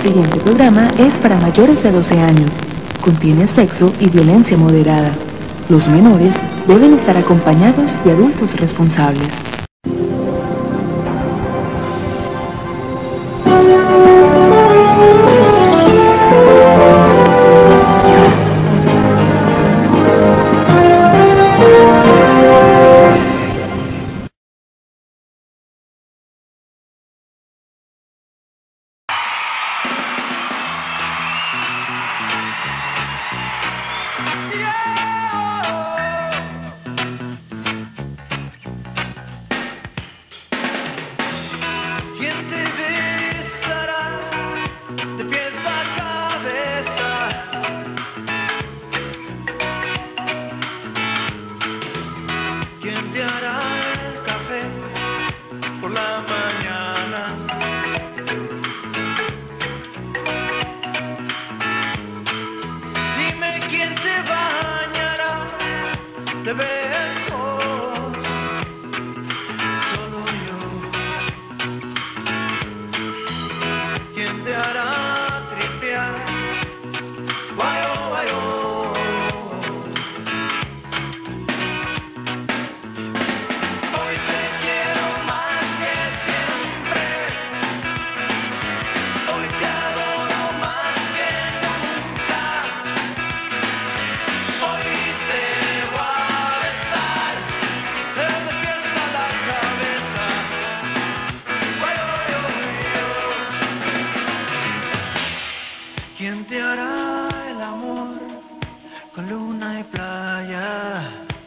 siguiente programa es para mayores de 12 años. Contiene sexo y violencia moderada. Los menores deben estar acompañados de adultos responsables. ¿Quién te hará el amor con luna y playa?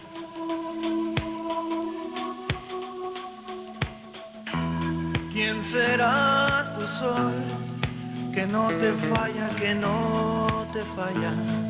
¿Quién será tu sol que no te falla, que no te falla?